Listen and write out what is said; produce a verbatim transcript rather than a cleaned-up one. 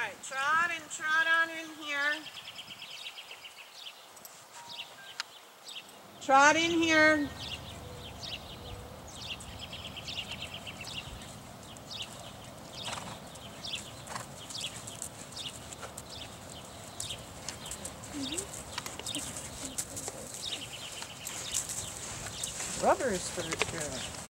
right, trot and trot on in here. Trot in here. Rubber is for sure.